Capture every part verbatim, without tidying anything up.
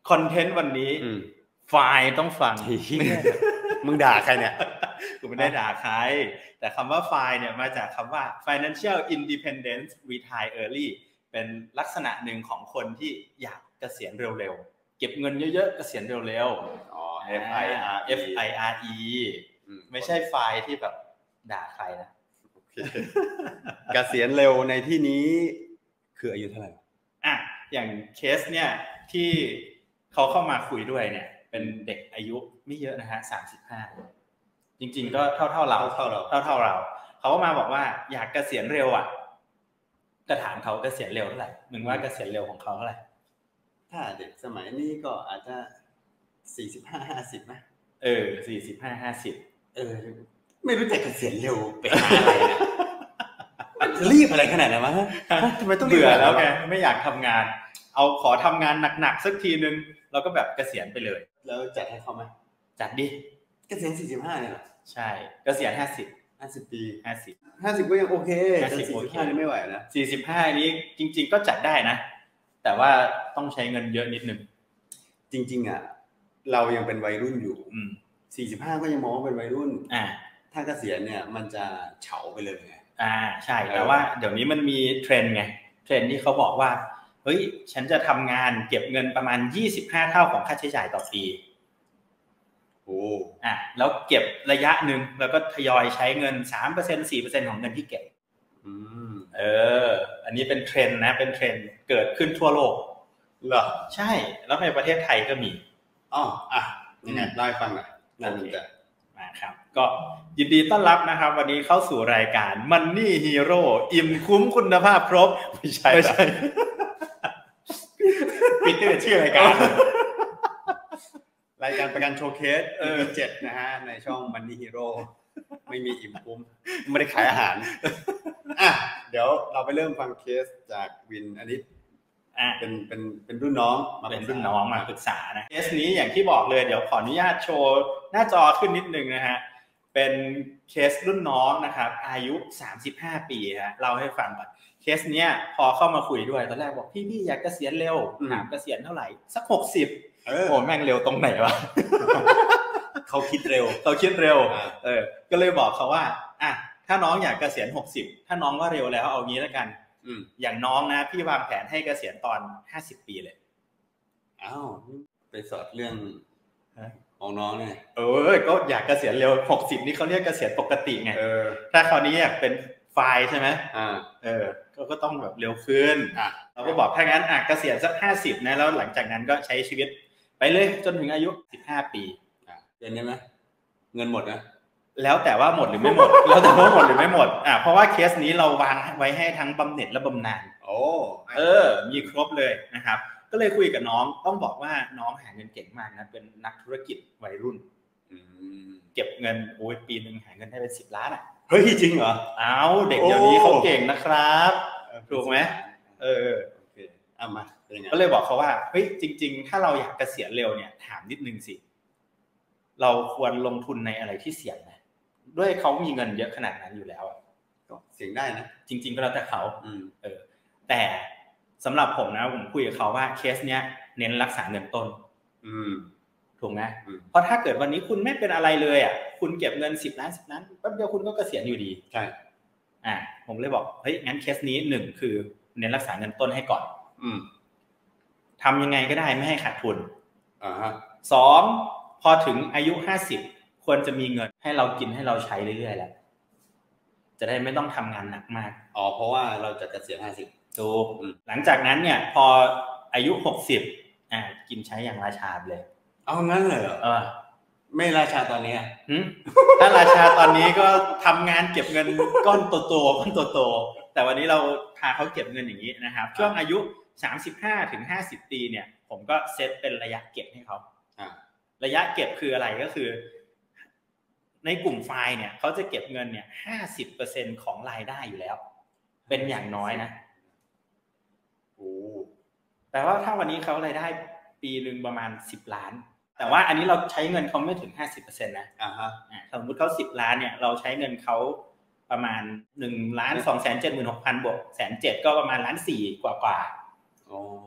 คอนเทนต์วันนี้ไฟล์ต้องฟังมึงด่าใครเนี่ยกูไม่ได้ด่าใครแต่คำว่าไฟล์เนี่ยมาจากคำว่า financial independence retire early เป็นลักษณะหนึ่งของคนที่อยากเกษียณเร็วๆเก็บเงินเยอะๆเกษียณเร็วๆอ๋อ F I R F I R E ไม่ใช่ไฟล์ที่แบบด่าใครนะโอเคเกษียณเร็วในที่นี้คืออายุเท่าไหร่อ่ะอย่างเคสเนี่ยที่เขาเข้ามาคุยด้วยเนี่ยเป็นเด็กอายุไม่เยอะนะฮะสามสิบห้าจริงๆก็เท่าเท่าเราเท่าเราเท่าเท่าเราเขาก็มาบอกว่าอยากเกษียณเร็วอ่ะก็ถามเขาเกษียณเร็วเท่าไหร่มึงว่าเกษียณเร็วของเขาเท่าไหร่ถ้าเด็กสมัยนี้ก็อาจจะสี่สิบห้า ห้าสิบมั้ยเออสี่สิบห้า ห้าสิบเออไม่รู้จักเกษียณเร็วไปหาอะไรนะมันรีบอะไรขนาดนั้นวะทำไมต้องเบื่อแล้วแกไม่อยากทำงานเอาขอทำงานหนักๆสักทีนึงเราก็แบบเกษียณไปเลยแล้วจัดให้เขาไหมจัดดิเกษียณสี่สิบห้าเนี่ยหรอใช่เกษียณห้าสิบห้าสิบปีห้าสิบห้าสิบก็ยังโอเคแต่สี่สิบห้านี่ไม่ไหวนะสี่สิบห้านี้จริงๆก็จัดได้นะแต่ว่าต้องใช้เงินเยอะนิดนึงจริงๆอ่ะเรายังเป็นวัยรุ่นอยู่อืมสี่สิบห้าก็ยังมองว่าเป็นวัยรุ่นอ่าถ้าเกษียณเนี่ยมันจะเฉาไปเลยไงอ่าใช่แต่ว่าเดี๋ยวนี้มันมีเทรนด์ไงเทรนด์ที่เขาบอกว่าเฮ้ยฉันจะทำงานเก็บเงินประมาณยี่สิบห้าเท่าของค่าใช้จ่ายต่อปีโอ้อ่ะแล้วเก็บระยะนึงแล้วก็ทยอยใช้เงิน สามเปอร์เซ็นต์ สี่เปอร์เซ็นต์ ของเงินที่เก็บอืมเอออันนี้เป็นเทรนด์นะเป็นเทรนด์เกิดขึ้นทั่วโลกเหรอใช่แล้วในประเทศไทยก็มีอ๋ออ่ะยังไงเล่าให้ฟังหน่อยน่าสนใจมาครับก็ยินดีต้อนรับนะครับวันนี้เข้าสู่รายการ Money Hero อิ่มคุ้มคุณภาพครบไม่ใช่ไม่ใช่ปิดตั้งแต่ชื่อรายการรายการประกันโชว์เคส อี พี เจ็ดนะฮะในช่อง Money Hero ไม่มีอิ่มคุ้มไม่ได้ขายอาหารอ่ะเดี๋ยวเราไปเริ่มฟังเคสจากวินอันนี้อ่ะเป็นเป็นเป็นรุ่นน้องมาเป็นรุ่นน้องมาปรึกษานะเคสนี้อย่างที่บอกเลยเดี๋ยวขออนุญาตโชว์หน้าจอขึ้นนิดนึงนะฮะเป็นเคสรุ่นน้องนะครับอายุสามสิบห้าปีฮะเล่าให้ฟังก่อนเคสเนี้ยพอเข้ามาคุยด้วยตอนแรกบอกพี่ๆอยากเกษียณเร็วถามเกษียณเท่าไหร่สักหกสิบโอ้แม่งเร็วตรงไหนวะเขาคิดเร็วเขาคิดเร็วเออก็เลยบอกเขาว่าอ่ะถ้าน้องอยากเกษียณหกสิบถ้าน้องว่าเร็วแล้วเอางี้แล้วกันอย่างน้องนะพี่วางแผนให้เกษียณตอนห้าสิบปีเลยอ้าวไปสอนเรื่องของน้องเนี่ยเออก็อยากเกษียณเร็วหกสิบนี่เขาเรียกเกษียณปกติไงเออถ้าคราวนี้อยากเป็นไฟล์ใช่ไหมอ่าเออก็ก็ต้องแบบเร็วขึ้นอ่ะเราก็บอกถ้างั้นอ่ะเกษียณสักห้าสิบนะแล้วหลังจากนั้นก็ใช้ชีวิตไปเลยจนถึงอายุสิบห้าปีอ่ะเดือนนี้มั้ยเงินหมดนะแล้วแต่ว่าหมดหรือไม่หมดแล้วแต่ว่าหมดหรือไม่หมดอ่ะเพราะว่าเคสนี้เราวางไว้ให้ทั้งบำเหน็จและบำนาญโอ้เออมีครบเลยนะครับก็เลยคุยกับน้องต้องบอกว่าน้องหาเงินเก่งมากนะเป็นนักธุรกิจวัยรุ่นเก็บเงินโอ้ยปีนึงหาเงินได้เป็นสิบล้านอ่ะเฮ้ยจริงเหรออ้าวเด็กเดี๋ยวนี้เขาเก่งนะครับถูกไหมเออโอเคเอามาเป็นยังไงก็เลยบอกเขาว่าเฮ้ยจริงๆถ้าเราอยากเกษียณเร็วเนี่ยถามนิดนึงสิเราควรลงทุนในอะไรที่เสี่ยงนะด้วยเขามีเงินเยอะขนาดนั้นอยู่แล้วก็เสี่ยงได้นะจริงๆก็แล้วแต่เขาเออแต่สำหรับผมนะผมคุยกับเขาว่าเคสเนี้ยเน้นรักษาเงินต้นถูกไหมเพราะถ้าเกิดวันนี้คุณไม่เป็นอะไรเลยอ่ะคุณเก็บเงินสิบล้านสิบล้านแป๊บเดียวคุณก็เกษียณอยู่ดีใช่อ่าผมเลยบอกเฮ้ยงั้นเคสนี้หนึ่งคือเน้นรักษาเงินต้นให้ก่อนทำยังไงก็ได้ไม่ให้ขาดทุนอ่าฮะสองพอถึงอายุห้าสิบควรจะมีเงินให้เรากินให้เราใช้เรื่อยๆแล้วจะได้ไม่ต้องทำงานหนักมากอ๋อเพราะว่าเราจะเกษียณห้าสิบถูกหลังจากนั้นเนี่ยพออายุหกสิบอ่ากินใช้อย่างราชาเลยเอางั้นเลยเหรอเออไม่ราชาตอนนี้หึถ้าราชาตอนนี้ก็ทำงานเก็บเงินก้อนโตๆก้อนโตๆแต่วันนี้เราพาเขาเก็บเงินอย่างนี้นะครับช่วงอายุสามสิบห้าถึงห้าสิบปีเนี่ยผมก็เซตเป็นระยะเก็บให้เขาระยะเก็บคืออะไรก็คือในกลุ่มไฟล์เนี่ยเขาจะเก็บเงินเนี่ย ห้าสิบเปอร์เซ็นต์ ของรายได้อยู่แล้วเป็นอย่างน้อยนะโอ้แต่ว่าถ้าวันนี้เขารายได้ปีนึงประมาณสิบล้านแต่ว่าอันนี้เราใช้เงินเขาไม่ถึง ห้าสิบเปอร์เซ็นต์ นะอ่าฮะสมมุติเขาสิบล้านเนี่ยเราใช้เงินเขาประมาณ หนึ่งล้านสองแสนเจ็ดหมื่นหกพัน บวก หนึ่งแสนเจ็ดหมื่น ก็ประมาณ หนึ่งล้านสี่ กว่าๆอ๋อป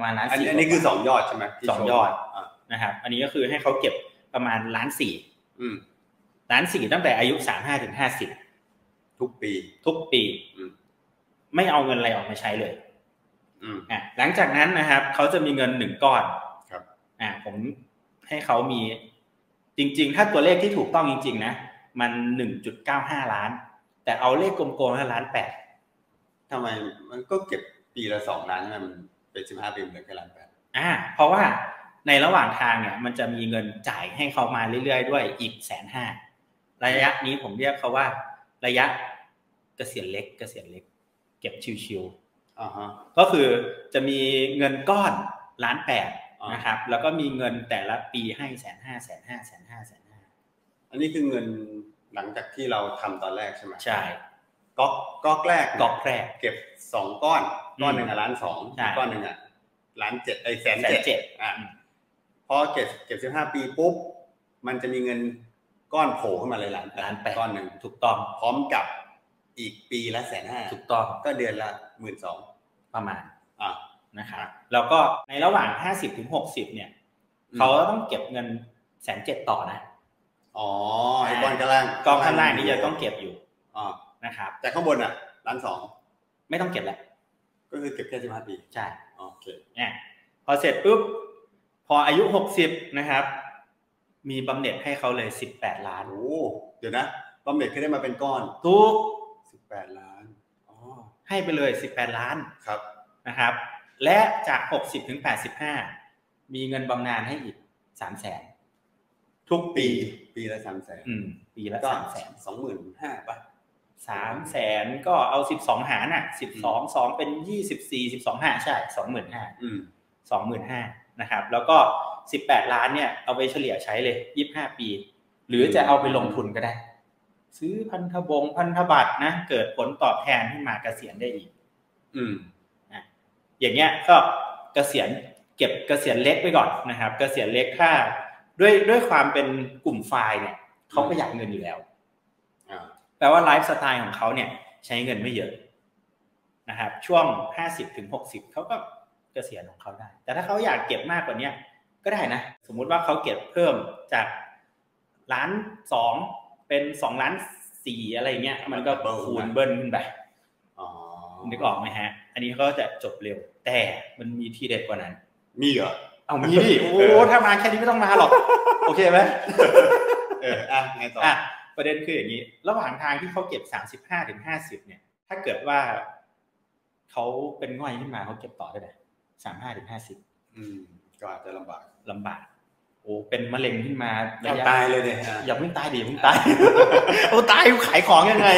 ประมาณล้านสี่อันนี้คือสองยอดใช่ไหมสองยอดนะครับอันนี้ก็คือให้เขาเก็บประมาณล้านสี่ล้านสี่ตั้งแต่อายุสามสิบห้าถึงห้าสิบทุกปีทุกปีไม่เอาเงินอะไรออกมาใช้เลยอ่ะหลังจากนั้นนะครับเขาจะมีเงินหนึ่งก้อนครับอ่ะผมให้เขามีจริงๆถ้าตัวเลขที่ถูกต้องจริงๆนะมัน หนึ่งจุดเก้าห้า ล้านแต่เอาเลขกลมๆให้ล้านแปดทำไมมันก็เก็บปีละสองล้านใช่ไหมมันเป็นสิบห้าปีเหลือแค่ล้านแปดอ่าเพราะว่าในระหว่างทางเนี่ยมันจะมีเงินจ่ายให้เขามาเรื่อยๆด้วยอีก หนึ่งแสนห้าหมื่น ระยะนี้ผมเรียกเขาว่าระยะเกษียณเล็กเกษียณเล็กเก็บชิวๆอ่าฮะก็คือจะมีเงินก้อนล้านแปดนะครับแล้วก็มีเงินแต่ละปีให้ หนึ่งแสนห้าหมื่น หนึ่งแสนห้าหมื่น หนึ่งแสนห้าหมื่น หนึ่งแสนห้าหมื่นอันนี้คือเงินหลังจากที่เราทำตอนแรกใช่ไหมใช่ก๊อกก๊อกแรกก๊อกแรกเก็บสองก้อนก้อนหนึ่งอ่ะล้านสองก้อนหนึ่งอ่ะล้านเจ็ดไอ้แสนเจ็ดอ่ะพอเก็บเก็บสิบห้าปีปุ๊บมันจะมีเงินก้อนโผล่ขึ้นมาเลยล้านล้านแปดก้อนหนึ่งถูกต้องพร้อมกับอีกปีละแสนห้าถูกต้องก็เดือนละหมื่นสองประมาณอ่านะครับแล้วก็ในระหว่างห้าสิบถึงหกสิบเนี่ยเขาต้องเก็บเงินแสนเจ็ดต่อนะอ๋อไอ้ก้อนข้างล่างก้อนข้างล่างนี่จะต้องเก็บอยู่อ๋อนะครับแต่ข้างบนอ่ะล้านสองไม่ต้องเก็บแหละก็คือเก็บแค่สิบห้าปีใช่โอเคเนี่ยพอเสร็จปุ๊บพออายุหกสิบนะครับมีบำเหน็จให้เขาเลยสิบแปดล้านโอ้เดี๋ยวนะบำเหน็จคือได้มาเป็นก้อนถูกสิบแปดล้านอ๋อให้ไปเลยสิบแปดล้านครับนะครับและจากหกสิบถึงแปดสิบห้ามีเงินบำนาญให้อีก สามแสนทุกปีปีละ สามแสนอืมปีละ สามแสนสองหมื่นห้าพัน ป่ะสามแสน ก็เอาสิบสองหารน่ะสิบสอง สองเป็นยี่สิบสี่ สิบสอง ห้าใช่ สองหมื่นห้าพันอืมสองหมื่นห้าพัน นะครับแล้วก็สิบแปดล้านเนี่ยเอาไปเฉลี่ยใช้เลยยี่สิบห้าปีหรือจะเอาไปลงทุนก็ได้ซื้อพันธบงพันธบัตรนะเกิดผลตอบแทนขึ้นมาเกษียณได้อีกอืมอ่ะอย่างเงี้ยก็เกษียณเก็บเกษียณเล็กไปก่อนนะครับเกษียณเล็กถ้าด้วยด้วยความเป็นกลุ่มไฟล์เนี่ยเขาประหยัดเงินอยู่แล้วแปลว่าไลฟ์สไตล์ของเขาเนี่ยใช้เงินไม่เยอะนะครับช่วงห้าสิบถึงหกสิบเขาก็เกษียณของเขาได้แต่ถ้าเขาอยากเก็บมากกว่านี้ก็ได้นะสมมุติว่าเขาเก็บเพิ่มจากล้านสองเป็นสองล้านสี่อะไรเงี้ยมันก็คูณเบิ้ลขึ้นไปอ๋อนึกออกไหมฮะอันนี้เขาจะจบเร็วแต่มันมีที่เด็ดกว่านั้นมีเหรอเอามีดิโอ้ถ้ามาแค่นี้ไม่ต้องมาหรอกโอเคไหมเอออ่ะไงต่ออ่ะประเด็นคืออย่างนี้ระหว่างทางที่เขาเก็บสามสิบห้าถึงห้าสิบเนี่ยถ้าเกิดว่าเขาเป็นง่อยขึ้นมาเขาเก็บต่อได้ไหมสามสิบห้าถึงห้าสิบอืมก็อาจจะลำบากลำบากโอ้เป็นมะเร็งขึ้นมาอย่าตายเลยเนี่ยอย่าเพิ่งตายดิเพิ่งตายโอ้ตายขายของยังไง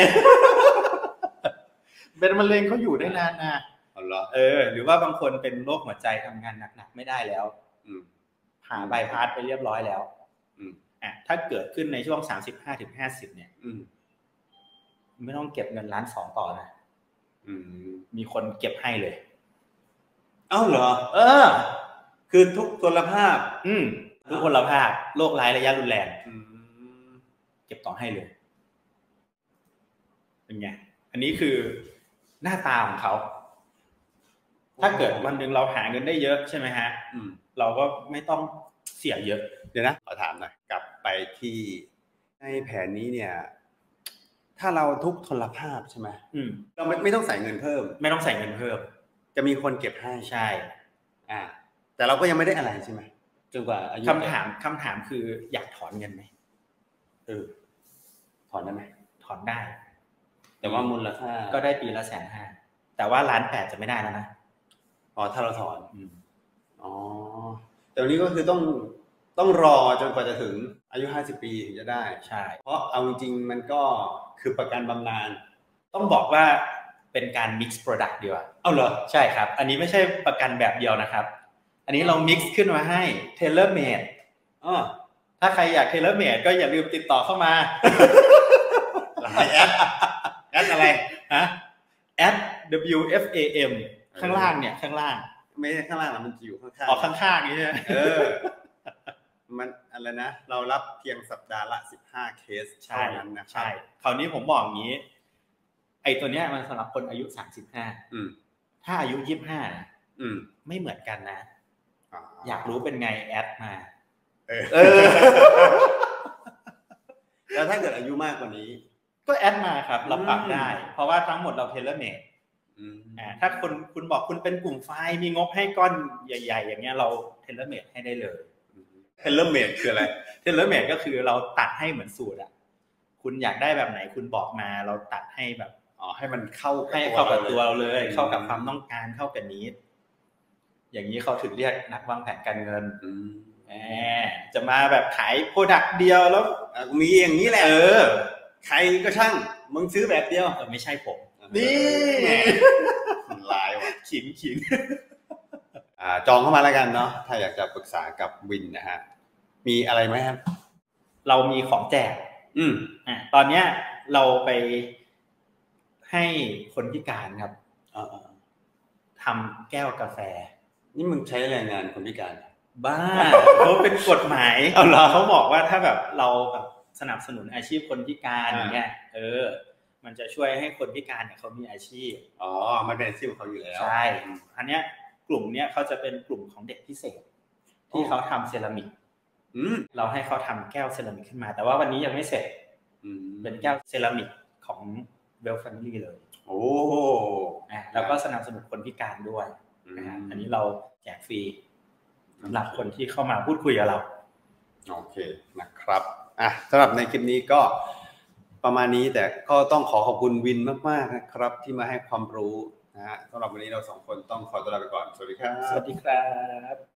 เป็นมะเร็งเขาอยู่ได้นานนะเออหรือว่าบางคนเป็นโรคหัวใจทำงานหนักๆไม่ได้แล้วผ่าบายพาสไปเรียบร้อยแล้วอ่ะถ้าเกิดขึ้นในช่วงสามสิบห้าถึงห้าสิบเนี่ยไม่ต้องเก็บเงินล้านสองต่อนะมีคนเก็บให้เลยเอ้าเหรอเออคือทุกพลภาพอืมทุกพลภาพโรคร้ายระยะรุนแรงเก็บต่อให้เลยเป็นไงอันนี้คือหน้าตาของเขาถ้าเกิดวันหนึ่งเราหาเงินได้เยอะใช่ไหมฮะเราก็ไม่ต้องเสียเยอะเดี๋ยวนะขอถามหน่อยกลับไปที่ในแผนนี้เนี่ยถ้าเราทุกพลภาพใช่ไหมเราไม่ไม่ต้องใส่เงินเพิ่มไม่ต้องใส่เงินเพิ่มจะมีคนเก็บให้ใช่อ่าแต่เราก็ยังไม่ได้อะไรใช่ไหมจนกว่าอายุคำถามคำถามคืออยากถอนเงินไหมเออถอนได้ไหมถอนได้แต่ว่ามูลค่าก็ได้ปีละแสนห้าแต่ว่าล้านแปดจะไม่ได้แล้วนะอ๋อถ้าเราถอนอ๋อแต่วันนี้ก็คือต้องต้องรอจนกว่าจะถึงอายุห้าสิบปีถึงจะได้ใช่เพราะเอาจริงๆมันก็คือประกันบำนาญต้องบอกว่าเป็นการ mix product ดีกว่าเอาเหรอใช่ครับอันนี้ไม่ใช่ประกันแบบเดียวนะครับอันนี้เรา mix ขึ้นมาให้ tailor made อ๋อถ้าใครอยาก tailor made ก็อย่าลืมติดต่อเข้ามาหลายแอดแอดอะไรฮะ at ดับเบิลยู เอฟ เอ เอ็ม ข้างล่างเนี่ยข้างล่างไม่ใช่ข้างล่างนะมันอยู่ข้างๆอ๋อข้างๆนี่ใช่เออมันอะไรนะเรารับเพียงสัปดาห์ละสิบห้าเคสเท่านั้นนะใช่คราวนี้ผมบอกอย่างนี้ไอ้ตัวเนี้ยมันสำหรับคนอายุสามสิบห้าอืมถ้าอายุยี่สิบห้าอืมไม่เหมือนกันนะอยากรู้เป็นไงแอดมาเออเออแล้วถ้าเกิดอายุมากกว่านี้ก็แอดมาครับเราปรับได้เพราะว่าทั้งหมดเราเทเลเมดอ่าถ้าคุณคุณบอกคุณเป็นกลุ่มไฟล์มีงบให้ก้อนใหญ่ๆอย่างเงี้ยเราเทเลเมดให้ได้เลยเทเลเมดคืออะไรเทเลเมดก็คือเราตัดให้เหมือนสูตรอ่ะคุณอยากได้แบบไหนคุณบอกมาเราตัดให้แบบอ๋อให้มันเข้าให้เข้ากับตัวเราเลยเข้ากับความต้องการเข้ากับนี้อย่างนี้เขาถึงเรียกนักวางแผนการเงินแหมจะมาแบบขายโปรดักต์เดียวแล้วมีอย่างนี้แหละเออใครก็ช่างมึงซื้อแบบเดียวไม่ใช่ผมนี่ลายว่ะขิงขิงอ่าจองเข้ามาแล้วกันเนาะถ้าอยากจะปรึกษากับวินนะฮะมีอะไรไหมครับเรามีของแจกอืมอ่าตอนเนี้ยเราไปให้คนพิการครับทำแก้วกาแฟนี่มึงใช้แรงงานคนพิการบ้าเขาเป็นกฎหมายเขาบอกว่าถ้าแบบเราแบบสนับสนุนอาชีพคนพิการอย่างเงี้ยเออมันจะช่วยให้คนพิการเนี่ยเขามีอาชีพอ๋อมันเป็นอาชีพของเขาอยู่แล้วใช่อันเนี้ยกลุ่มเนี้ยเขาจะเป็นกลุ่มของเด็กพิเศษที่เขาทำเซรามิกเราให้เขาทำแก้วเซรามิกขึ้นมาแต่ว่าวันนี้ยังไม่เสร็จเป็นแก้วเซรามิกของเวลแฟมิลี่เลยโอ้อ่ะแล้วก็สนับสนุนคนพิการด้วยนะฮะอันนี้เราแจกฟรีสำหรับคนที่เข้ามาพูดคุยกับเราโอเคนะครับอ่ะสำหรับในคลิปนี้ก็ประมาณนี้แต่ก็ต้องขอขอบคุณวินมากๆนะครับที่มาให้ความรู้นะฮะสำหรับวันนี้เราสองคนต้องขอตัวลาไปก่อนสวัสดีครับสวัสดีครับ